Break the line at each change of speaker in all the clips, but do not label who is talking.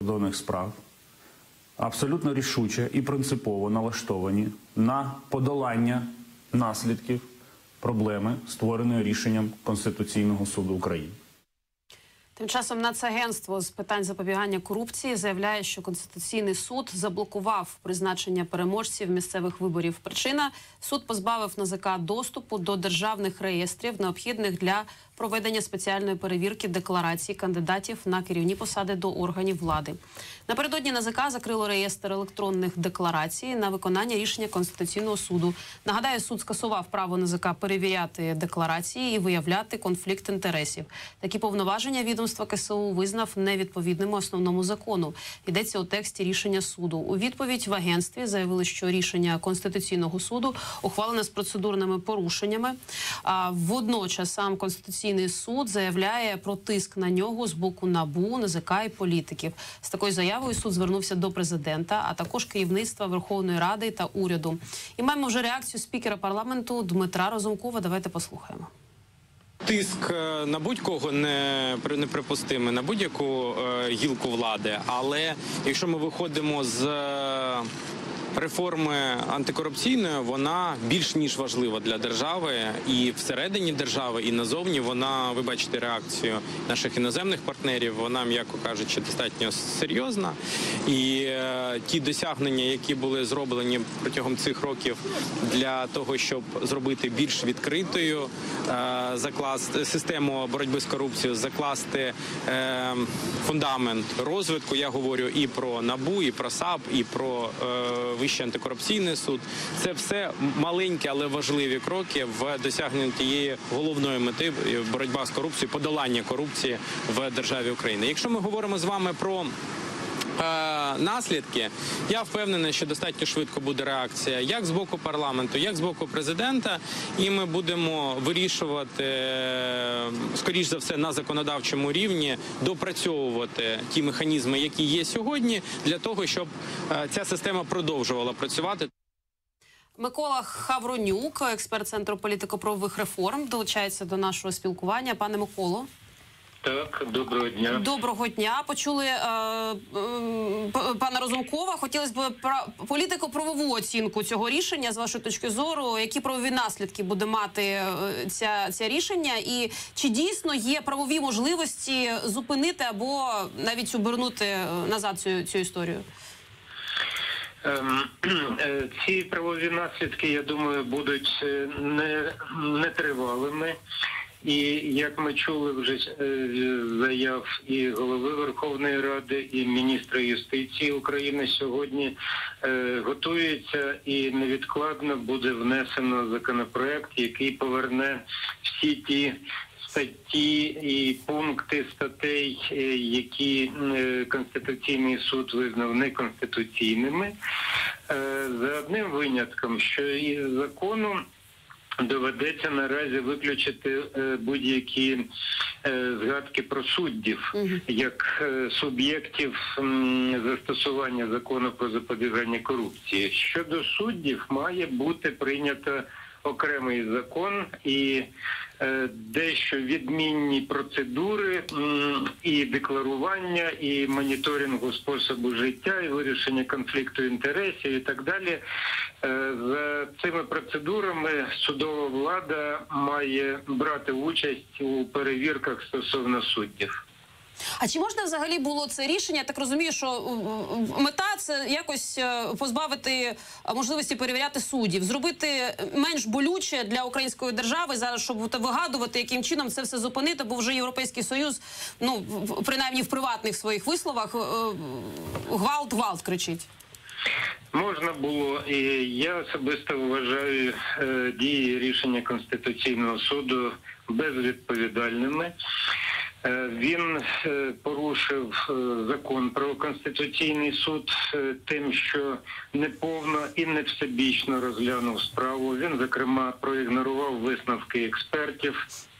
закордонних справ абсолютно рішуче і принципово налаштовані на подолання наслідків проблеми, створеної рішенням Конституційного суду України.
Тим часом Нацагентство з питань запобігання корупції заявляє, що Конституційний суд заблокував призначення переможців місцевих виборів. Причина – суд позбавив НАЗК доступу до державних реєстрів, необхідних для проведення спеціальної перевірки декларацій кандидатів на керівні посади до органів влади. Напередодні НАЗК закрило реєстр електронних декларацій на виконання рішення Конституційного суду. Нагадаю, суд скасував право НАЗК перевіряти декларації і виявляти конфлікт інтересів. Такі повноваження відомства КСУ визнав невідповідними основному закону. Йдеться у тексті рішення суду. У відповідь в агентстві заявили, що рішення Конституційного суду ухвалене з процедурними порушеннями. Водночас сам Конституційний суд заявляє про тиск на нього з боку НАБУ, НАЗК і політиків. З такою заявою суд звернувся до президента, а також керівництва Верховної Ради та уряду. І маємо вже реакцію спікера парламенту Дмитра Разумкова. Давайте послухаємо.
Тиск на будь-кого неприпустимий, на будь-яку гілку влади. Але якщо ми виходимо з реформи антикорупційної, вона більш ніж важлива для держави. І всередині держави, і назовні вона, ви бачите реакцію наших іноземних партнерів, вона, м'яко кажучи, достатньо серйозна. І ті досягнення, які були зроблені протягом цих років для того, щоб зробити більш відкритою, закласти систему боротьби з корупцією, закласти фундамент розвитку, я говорю і про НАБУ, і про САП, і про Вищий антикорупційний суд. Це все маленькі, але важливі кроки в досягненні тієї головної мети – боротьба з корупцією, подолання корупції в державі України. Якщо ми говоримо з вами про наслідки, я впевнений, що достатньо швидко буде реакція як з боку парламенту, як з боку президента, і ми будемо вирішувати, скоріш за все, на законодавчому рівні, допрацьовувати ті механізми, які є сьогодні, для того, щоб ця система продовжувала працювати.
Микола Хавронюк, експерт Центру політико-правових реформ, долучається до нашого спілкування. Пане Миколо.
Так, доброго дня.
Доброго дня. Почули пана Разумкова. Хотілося б політико-правову оцінку цього рішення, з вашої точки зору. Які правові наслідки буде мати це рішення? І чи дійсно є правові можливості зупинити або навіть обернути назад цю історію?
Ці правові наслідки, я думаю, будуть нетривалими. І як ми чули вже заяв і голови Верховної Ради, і міністра юстиції України, сьогодні готується і невідкладно буде внесено законопроект, який поверне всі ті статті і пункти статей, які Конституційний суд визнав неконституційними, за одним винятком, що із закону доведеться наразі виключити будь-які згадки про суддів, як суб'єктів застосування закону про запобігання корупції. Щодо суддів має бути прийнято окремий закон і дещо відмінні процедури і декларування, і моніторингу способу життя, і вирішення конфлікту інтересів і так далі. За цими процедурами судова влада має брати участь у перевірках стосовно суддів.
А чи можна взагалі було це рішення? Я так розумію, що мета – це якось позбавити можливості перевіряти суддів, зробити менш болюче для української держави зараз, щоб вигадувати, яким чином це все зупинити, бо вже Європейський Союз, ну, принаймні в приватних своїх висловах, гвалт кричить.
Можна було, і я особисто вважаю дії рішення Конституційного суду безвідповідальними. Він порушив закон про Конституційний суд тим, що неповно і не всебічно розглянув справу. Він, зокрема, проігнорував висновки експертів,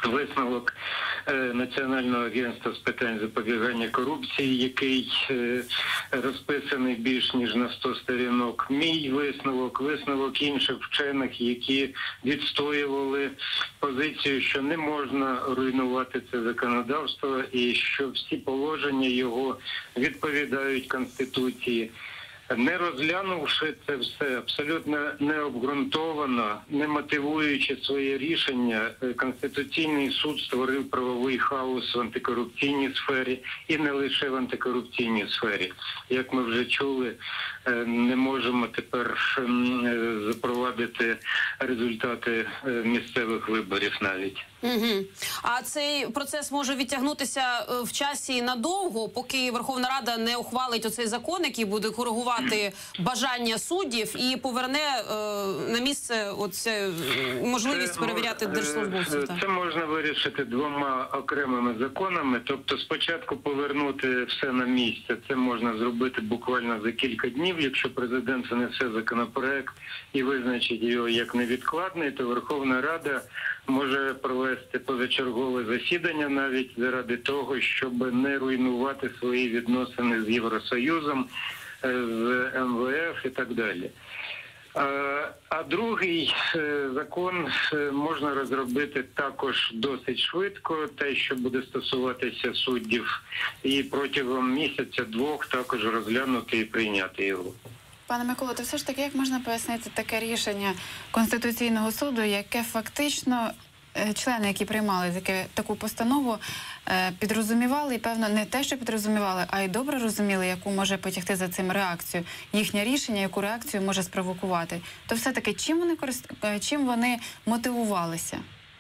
висновок Національного агентства з питань запобігання корупції, який розписаний більш ніж на 100 сторінок. Мій висновок інших вчених, які відстоювали позицію, що не можна руйнувати це законодавство і що всі положення його відповідають Конституції. Не розглянувши це все, абсолютно необґрунтовано, не мотивуючи своє рішення, Конституційний суд створив правовий хаос в антикорупційній сфері і не лише в антикорупційній сфері. Як ми вже чули, не можемо тепер запровадити результати місцевих виборів навіть.
Угу. А цей процес може відтягнутися в часі надовго, поки Верховна Рада не ухвалить оцей закон, який буде коригувати бажання суддів і поверне на місце можливість перевіряти держслужбовців.
Це можна вирішити двома окремими законами. Тобто спочатку повернути все на місце. Це можна зробити буквально за кілька днів. Якщо президент занесе законопроект і визначить його як невідкладний, то Верховна Рада може провести позачергове засідання навіть заради того, щоб не руйнувати свої відносини з Євросоюзом, з МВФ і так далі. А другий закон можна розробити також досить швидко, те, що буде стосуватися суддів, і протягом місяця-двох також розглянути і прийняти його.
Пане Миколо, то все ж таки, як можна пояснити таке рішення Конституційного суду, яке фактично члени, які приймали таку постанову, підрозумівали, і, певно, не те, що підрозумівали, а й добре розуміли, яку може потягти за цим реакцію, їхнє рішення, яку реакцію може спровокувати. То все-таки чим вони мотивувалися?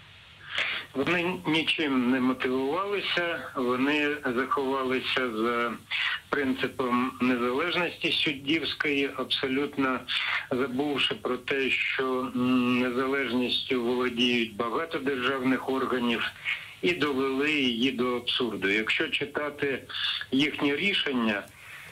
Вони нічим не мотивувалися, вони заховалися за принципом незалежності суддівської, абсолютно забувши про те, що незалежністю володіють багато державних органів, і довели її до абсурду. Якщо читати їхнє рішення,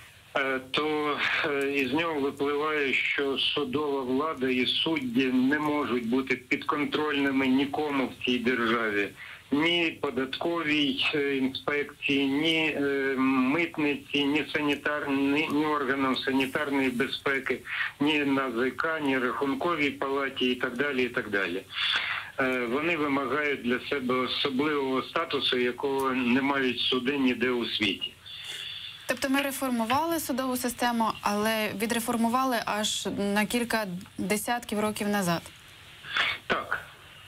то із нього випливає, що судова влада і судді не можуть бути підконтрольними нікому в цій державі. Ні податковій інспекції, ні митниці, ні органам санітарної безпеки, ні НАЗК, ні Рахунковій палаті і так далі, і так далі. Вони вимагають для себе особливого статусу, якого не мають суди ніде у світі.
Тобто ми реформували судову систему, але відреформували аж на кілька десятків років назад.
Так.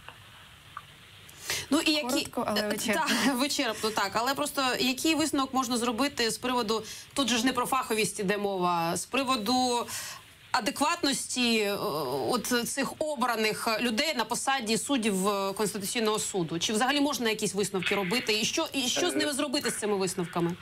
Ну і які
коротко, але вичерпно.
Так, вичерпно, так. Але просто який висновок можна зробити з приводу, тут же ж не про фаховість іде мова, з приводу адекватності от цих обраних людей на посаді суддів Конституційного суду? Чи взагалі можна якісь висновки робити? І що з ними зробити, з цими висновками?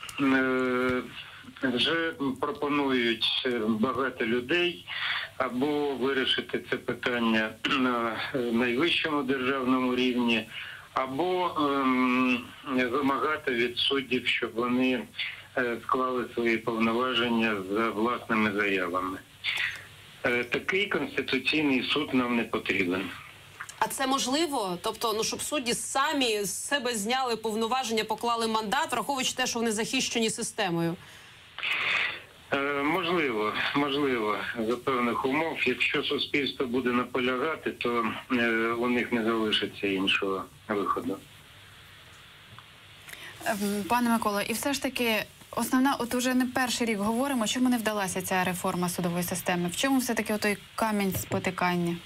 Вже пропонують багато людей або вирішити це питання на найвищому державному рівні, або вимагати від суддів, щоб вони склали свої повноваження за власними заявами. Такий Конституційний суд нам не потрібен.
А це можливо? Тобто, щоб судді самі з себе зняли повноваження, поклали мандат, враховуючи те, що вони захищені системою?
Можливо, за певних умов. Якщо суспільство буде наполягати, то у них не залишиться іншого виходу.
Пане Миколо, і все ж таки основна, от уже не перший рік говоримо, чому не вдалася ця реформа судової системи? В чому все-таки отой камінь спотикання?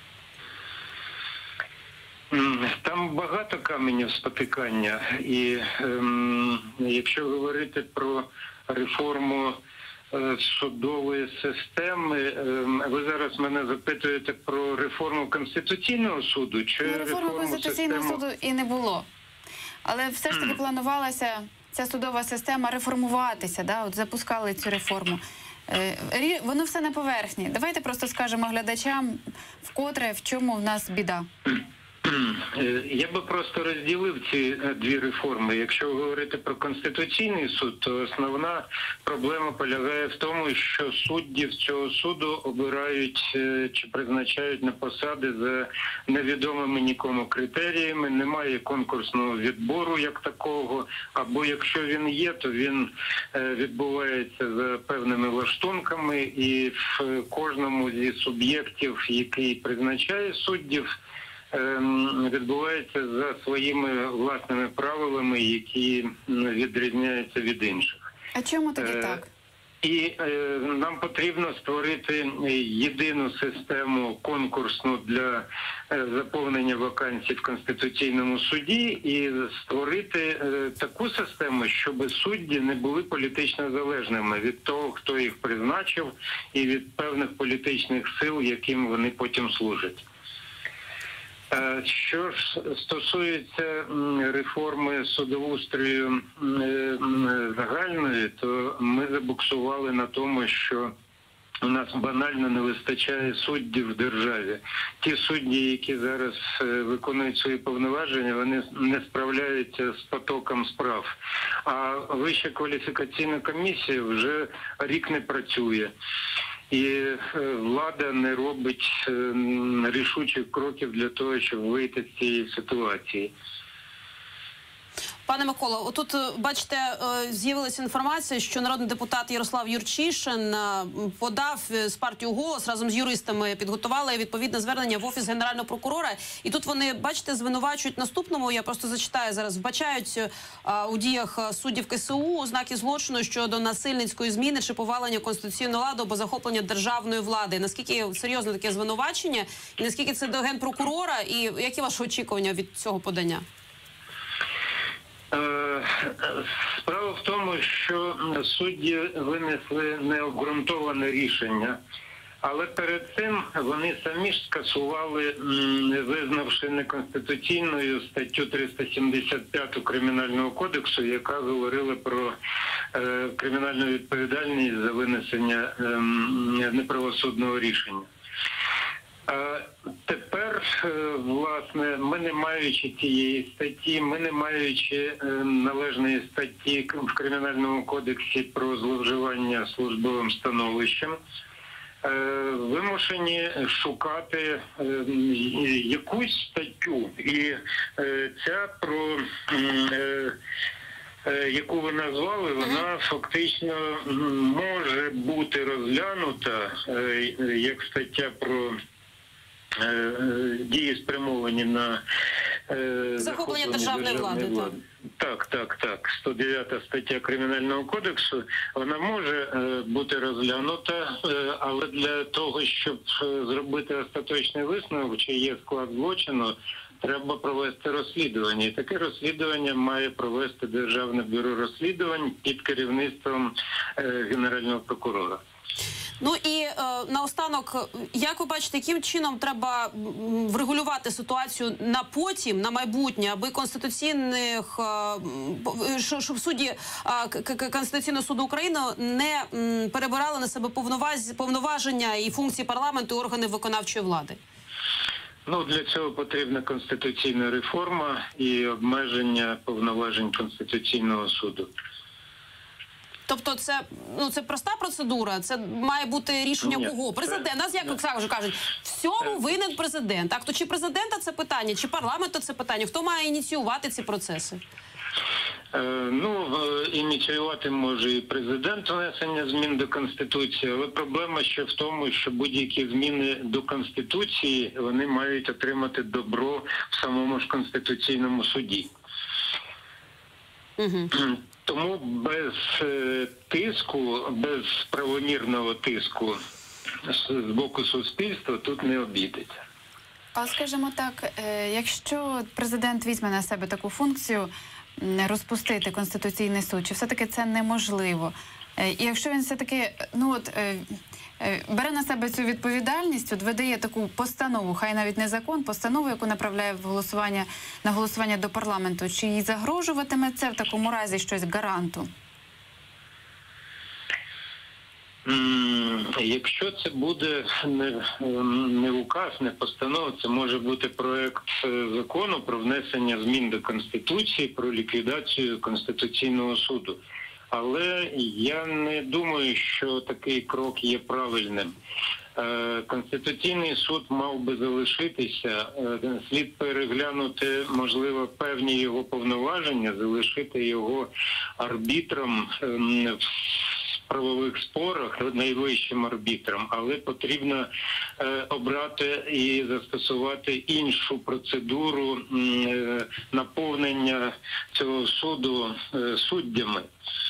Там багато каменів спотикання, і якщо говорити про реформу судової системи, ви зараз мене запитуєте про реформу Конституційного суду чи
реформи Конституційного суду і не було. Але все ж таки планувалася ця судова система реформуватися, да? От запускали цю реформу. Воно все на поверхні. Давайте просто скажемо глядачам, вкотре, в чому в нас біда.
Я би просто розділив ці дві реформи. Якщо говорити про Конституційний суд, то основна проблема полягає в тому, що суддів цього суду обирають чи призначають на посади за невідомими нікому критеріями, немає конкурсного відбору як такого, або якщо він є, то він відбувається за певними лаштунками, і в кожному зі суб'єктів, який призначає суддів, відбувається за своїми власними правилами, які відрізняються від інших.
А чому тоді так?
І нам потрібно створити єдину систему конкурсну для заповнення вакансій в Конституційному суді і створити таку систему, щоб судді не були політично залежними від того, хто їх призначив, і від певних політичних сил, яким вони потім служать. Що ж стосується реформи судоустрою загальної, то ми забуксували на тому, що у нас банально не вистачає суддів в державі. Ті судді, які зараз виконують свої повноваження, вони не справляються з потоком справ. А Вища кваліфікаційна комісія вже рік не працює. І влада не робить рішучих кроків для того, щоб вийти з цієї ситуації.
Пане Миколо, отут, бачите, з'явилася інформація, що народний депутат Ярослав Юрчишин подав з партією «Голос» разом з юристами, підготували відповідне звернення в Офіс Генерального прокурора. І тут вони, бачите, звинувачують наступному, я просто зачитаю зараз, вбачають у діях суддів КСУ ознаки злочину щодо насильницької зміни чи повалення конституційного ладу або захоплення державної влади. Наскільки серйозне таке звинувачення, і наскільки це до Генпрокурора, і які ваші очікування від цього подання?
Справа в тому, що судді винесли необґрунтоване рішення, але перед цим вони самі ж скасували, визнавши неконституційною статтю 375 Кримінального кодексу, яка говорила про кримінальну відповідальність за винесення неправосудного рішення. Тепер, власне, ми не маючи цієї статті, ми не маючи належної статті в Кримінальному кодексі про зловживання службовим становищем, вимушені шукати якусь статтю. І ця, про яку ви назвали, вона фактично може бути розглянута як стаття про дії, спрямовані на
захоплення державної влади.
Так. 109 стаття Кримінального кодексу, вона може бути розглянута, але для того, щоб зробити остаточний висновок, чи є склад злочину, треба провести розслідування. І таке розслідування має провести Державне бюро розслідувань під керівництвом Генерального прокурора.
Ну і наостанок, як ви бачите, яким чином треба врегулювати ситуацію на потім, на майбутнє, аби конституційних, щоб судді Конституційного суду України не перебирали на себе повноваження і функції парламенту і органів виконавчої влади?
Ну, для цього потрібна конституційна реформа і обмеження повноважень Конституційного суду.
Тобто це проста процедура? Це має бути рішення кого? Президент. Нас, як кажуть, всьому винен президент. Так, то чи президента це питання, чи парламенту це питання? Хто має ініціювати ці процеси?
Ініціювати може і президент внесення змін до Конституції, але проблема ще в тому, що будь-які зміни до Конституції, вони мають отримати добро в самому ж Конституційному суді. Тому без тиску, без правомірного тиску з боку суспільства тут не обійдеться.
А скажімо так, якщо президент візьме на себе таку функцію розпустити Конституційний суд, чи все-таки це неможливо? І якщо він все-таки бере на себе цю відповідальність, видає таку постанову, хай навіть не закон, постанову, яку направляє на голосування до парламенту, чи їй загрожуватиме це в такому разі щось гаранту?
Якщо це буде не указ, не постанова, це може бути проект закону про внесення змін до Конституції, про ліквідацію Конституційного суду. Але я не думаю, що такий крок є правильним. Конституційний суд мав би залишитися, слід переглянути, можливо, певні його повноваження, залишити його арбітром в правових спорах, найвищим арбітром, але потрібно обрати і застосувати іншу процедуру наповнення цього суду суддями.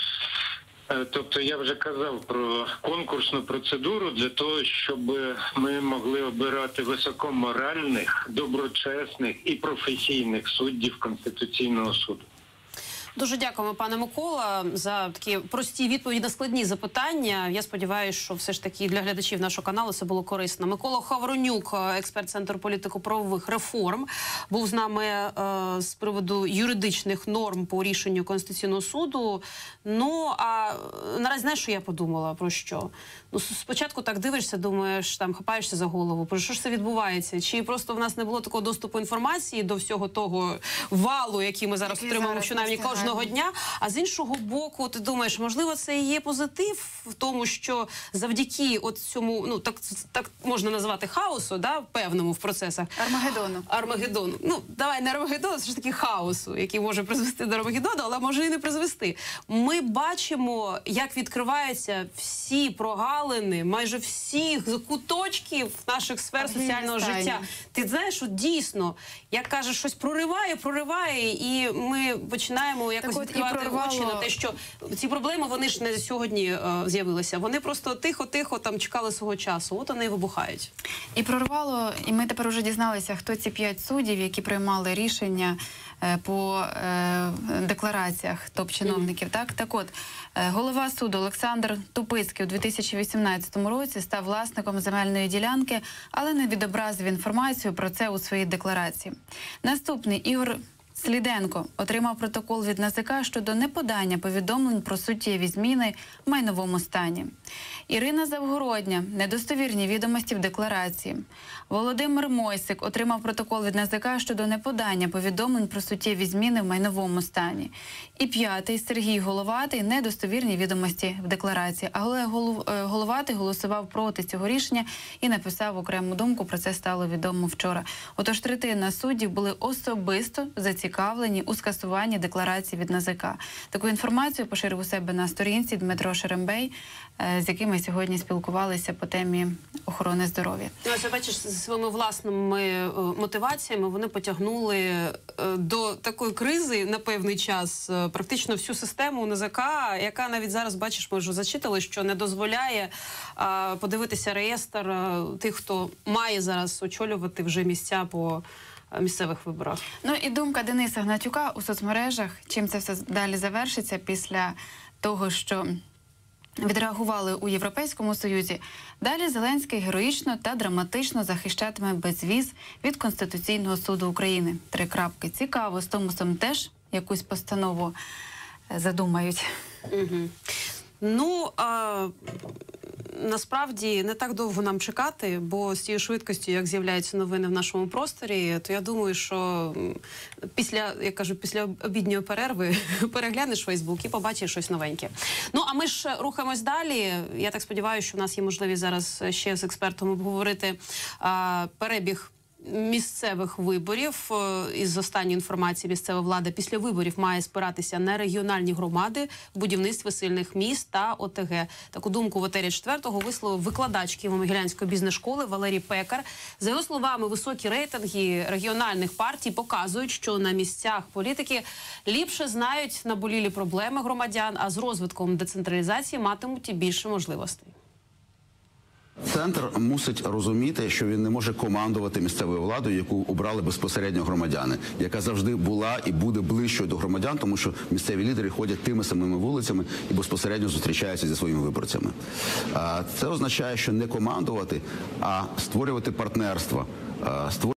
Тобто я вже казав про конкурсну процедуру для того, щоб ми могли обирати високоморальних, доброчесних і професійних суддів Конституційного суду.
Дуже дякуємо, пане Микола, за такі прості відповіді на складні запитання. Я сподіваюся, що все ж таки для глядачів нашого каналу це було корисно. Микола Хавронюк, експерт Центру політико-правових реформ, був з нами з приводу юридичних норм по рішенню Конституційного суду. Ну, а наразі знаєш, що я подумала? Про що? Ну, спочатку так дивишся, думаєш, там хапаєшся за голову. Про що ж це відбувається? Чи просто в нас не було такого доступу інформації до всього того валу, який ми зараз отримуємо щонайменше кожного дня? А з іншого боку, ти думаєш, можливо, це і є позитив в тому, що завдяки от цьому, ну так можна назвати хаосу, да, певному в процесах. Армагеддону. Ну, давай не Армагеддону, це ж таки хаосу, який може призвести до Армагеддону, але може і не призвести. Ми бачимо, як відкриваються всі прогалини, майже всіх куточків наших сфер соціального життя. Ти знаєш, от дійсно, як кажеш, щось прориває, і ми починаємо якось відкривати очі на те, що ці проблеми, вони ж не сьогодні з'явилися. Вони просто тихо-тихо там чекали свого часу. От вони і вибухають.
І прорвало, і ми тепер вже дізналися, хто ці 5 суддів, які приймали рішення по деклараціях топ-чиновників. Так от, голова суду Олександр Тупицький у 2018 році став власником земельної ділянки, але не відобразив інформацію про це у своїй декларації. Наступний Ігор Сліденко отримав протокол від НАЗК щодо неподання повідомлень про суттєві зміни в майновому стані. Ірина Завгородня – недостовірні відомості в декларації. Володимир Мойсик отримав протокол від НАЗК щодо неподання повідомлень про суттєві зміни в майновому стані. І 5-й Сергій Головатий – недостовірні відомості в декларації. Але Головатий голосував проти цього рішення і написав окрему думку. Про це стало відомо вчора. Отож, третина суддів були особисто зацікавлені у скасуванні декларації від НАЗК. Таку інформацію поширив у себе на сторінці Дмитро Шерембей, з яким ми сьогодні спілкувалися по темі охорони здоров'я.
Ось, бачиш, зі своїми власними мотиваціями вони потягнули до такої кризи на певний час практично всю систему НАЗК, яка навіть зараз, бачиш, ми вже зачитали, що не дозволяє подивитися реєстр тих, хто має зараз очолювати вже місця по місцевих виборах.
Ну і думка Дениса Гнатюка у соцмережах, чим це все далі завершиться після того, що відреагували у Європейському Союзі. Далі Зеленський героїчно та драматично захищатиме безвіз від Конституційного суду України. 3 крапки. Цікаво, з Томосом теж якусь постанову задумають.
Угу. Ну, насправді не так довго нам чекати, бо з тією швидкістю, як з'являються новини в нашому просторі, то я думаю, що після обідньої перерви переглянеш Фейсбук і побачиш щось новеньке. Ну, а ми ж рухаємось далі. Я так сподіваюся, що в нас є можливість зараз ще з експертом обговорити перебіг місцевих виборів. Із останньої інформації, місцева влада після виборів має спиратися на регіональні громади в будівництві сильних міст та ОТГ. Таку думку в етері 4-го висловив викладач Києво-Могилянської бізнес-школи Валерій Пекар. За його словами, високі рейтинги регіональних партій показують, що на місцях політики ліпше знають наболілі проблеми громадян, а з розвитком децентралізації матимуть і більше можливостей.
Центр мусить розуміти, що він не може командувати місцевою владою, яку обрали безпосередньо громадяни, яка завжди була і буде ближчою до громадян, тому що місцеві лідери ходять тими самими вулицями і безпосередньо зустрічаються зі своїми виборцями. Це означає, що не командувати, а створювати партнерства,